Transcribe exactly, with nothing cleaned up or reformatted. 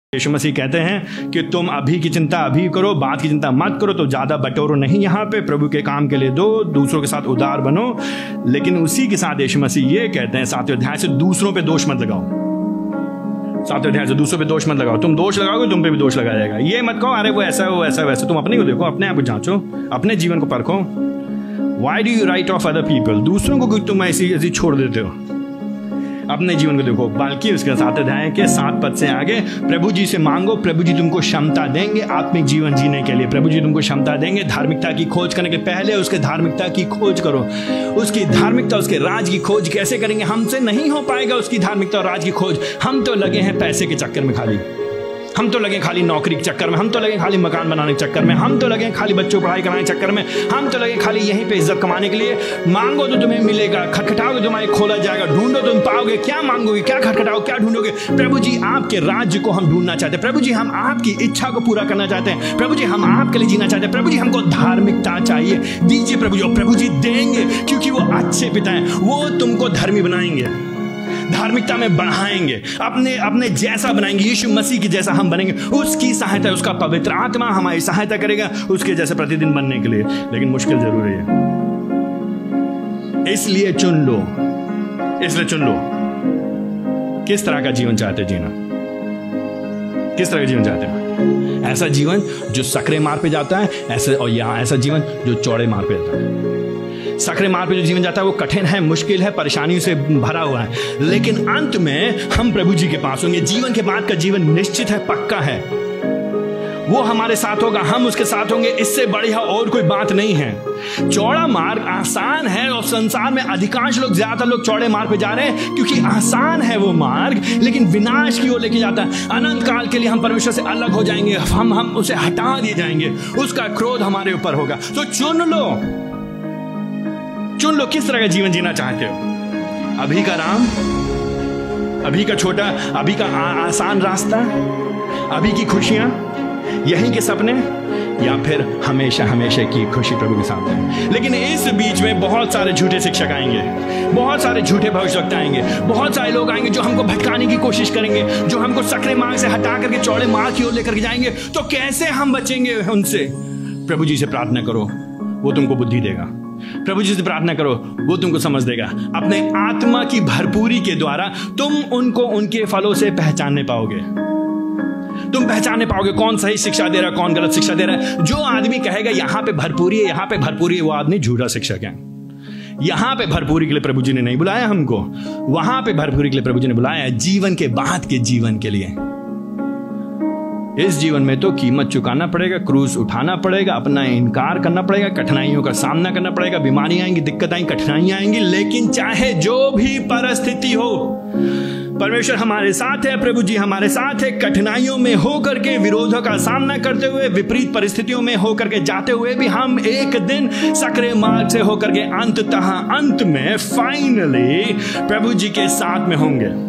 यीशु मसीह कहते हैं कि तुम अभी की चिंता अभी करो, बाद की चिंता मत करो, तो ज़्यादा बटोरो नहीं, यहाँ पे प्रभु के काम के लिए दो, दूसरों के साथ उदार बनो। लेकिन उसी के साथ यीशु मसीह ये कहते हैं सातवें अध्याय से, दूसरों पे दोष मत लगाओ। सातवें अध्याय से दूसरों पे दोष मत लगाओ। तुम दोष लगाओगे तुम पे भी दोष लगाया जाएगा। ये मत कहो अरे वो ऐसा है वो ऐसा वैसा। तुम अपने को देखो, अपने आप को जांचो, अपने जीवन को परखो। Why do you write off other people? दूसरों को तुम ऐसी ऐसी छोड़ देते हो, अपने जीवन को देखो। बल्कि उसके साथ अध्याय के सात पद से आगे, प्रभु जी से मांगो, प्रभु जी तुमको क्षमता देंगे आत्मिक जीवन जीने के लिए। प्रभु जी तुमको क्षमता देंगे धार्मिकता की खोज करने के पहले उसके धार्मिकता की खोज करो। उसकी धार्मिकता, उसके राज की खोज कैसे करेंगे? हमसे नहीं हो पाएगा उसकी धार्मिकता और राज की खोज। हम तो लगे हैं पैसे के चक्कर में, खाली हम तो लगे खाली नौकरी के चक्कर में, हम तो लगे खाली मकान बनाने के चक्कर में, हम तो लगे खाली बच्चों को पढ़ाई कराने के चक्कर में, हम तो लगे खाली यहीं पे इज्जत कमाने के लिए। मांगो तो तुम्हें मिलेगा, खटखटाओगे तुम्हारे खोला जाएगा, ढूंढो तुम पाओगे। क्या मांगोगे, क्या खटखटाओ, क्या ढूंढोगे? प्रभु जी आपके राज्य को हम ढूंढना चाहते हैं। प्रभु जी हम आपकी इच्छा को पूरा करना चाहते हैं। प्रभु जी हम आपके लिए जीना चाहते हैं। प्रभु जी हमको धार्मिकता चाहिए, दीजिए प्रभु जी। और प्रभु जी देंगे, क्योंकि वो अच्छे पिता हैं। वो तुमको धर्मी बनाएंगे, धार्मिकता में बढ़ाएंगे, अपने अपने जैसा बनाएंगे, यीशु मसीह की जैसा हम बनेंगे। उसकी सहायता, उसका पवित्र आत्मा हमारी सहायता करेगा उसके जैसे प्रतिदिन बनने के लिए। लेकिन मुश्किल जरूर है, इसलिए चुन लो, इसलिए चुन लो किस तरह का जीवन चाहते जीना, किस तरह का जीवन चाहते हैं। ऐसा जीवन जो सकरे मार्ग पे जाता है, ऐसे, और यहाँ ऐसा जीवन जो चौड़े मार्ग पे जाता है। सकरे मार्ग पे जो जीवन जाता है वो कठिन है, मुश्किल है, परेशानियों से भरा हुआ है, लेकिन अंत में हम प्रभु जी के पास होंगे। जीवन के बाद का जीवन निश्चित है, पक्का है। वो हमारे साथ होगा, हम उसके साथ होंगे। इससे बढ़िया और कोई बात नहीं है। चौड़ा मार्ग आसान है, और संसार में अधिकांश लोग, ज्यादातर लोग चौड़े मार्ग पे जा रहे हैं क्योंकि आसान है वो मार्ग, लेकिन विनाश की ओर लेके जाता है। अनंत काल के लिए हम परमेश्वर से अलग हो जाएंगे, हम हम उसे हटा दिए जाएंगे, उसका क्रोध हमारे ऊपर होगा। तो चुन लो, चुन लो किस तरह का जीवन जीना चाहते हो। अभी का राम, अभी का छोटा, अभी का आ, आसान रास्ता, अभी की खुशियां, यहीं के सपने, या फिर हमेशा हमेशा की खुशी प्रभु के साथ है। लेकिन इस बीच में बहुत सारे झूठे शिक्षक आएंगे, बहुत सारे झूठे भविष्यवक्ता आएंगे, बहुत सारे लोग आएंगे जो हमको भटकाने की कोशिश करेंगे, जो हमको सकरे मार्ग से हटा करके चौड़े मार्ग की ओर लेकर के जाएंगे। तो कैसे हम बचेंगे उनसे? प्रभु जी से प्रार्थना करो, वो तुमको बुद्धि देगा। प्रभु जी से प्रार्थना करो, वो तुमको समझ देगा। अपने आत्मा की भरपूरी के द्वारा तुम उनको उनके फलों से पहचानने पाओगे। तुम पहचानने पाओगे कौन सही शिक्षा दे रहा है, कौन गलत शिक्षा दे रहा है। जो आदमी कहेगा यहाँ पे भरपूरी है, यहाँ पे भरपूरी है, वो आदमी झूठा शिक्षक है। यहाँ पे भरपूरी के लिए प्रभु जी ने नहीं बुलाया हमको, वहां पे भरपूरी के लिए प्रभु जी ने बुलाया है, जीवन के बाद के जीवन के लिए। इस जीवन में तो कीमत चुकाना पड़ेगा, क्रूस उठाना पड़ेगा, अपना इनकार करना पड़ेगा, कठिनाइयों का सामना करना पड़ेगा, बीमारियां आएंगी, दिक्कत आएंगी, कठिनाइयां आएंगी। लेकिन चाहे जो भी परिस्थिति हो, परमेश्वर हमारे साथ है, प्रभु जी हमारे साथ है। कठिनाइयों में होकर के, विरोधों का सामना करते हुए, विपरीत परिस्थितियों में होकर के जाते हुए भी हम एक दिन सकरे मार्ग से होकर के अंततः अंत में फाइनली प्रभु जी के साथ में होंगे।